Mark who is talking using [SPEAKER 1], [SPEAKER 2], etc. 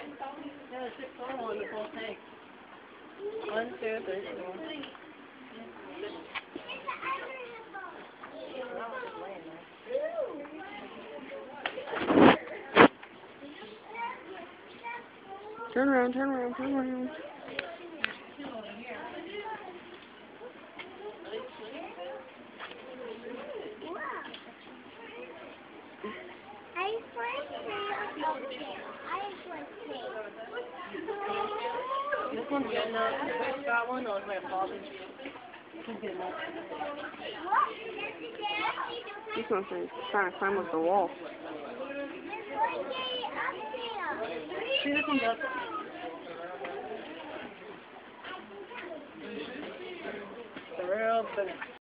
[SPEAKER 1] Yeah, 6 on the full tank. 1, 2, 3, 4.
[SPEAKER 2] Turn around, turn around, turn around.
[SPEAKER 1] This one's good enough. That one looks like a problem. Good enough.
[SPEAKER 2] This one's trying to climb up the wall.
[SPEAKER 1] See, this one's up. The real big.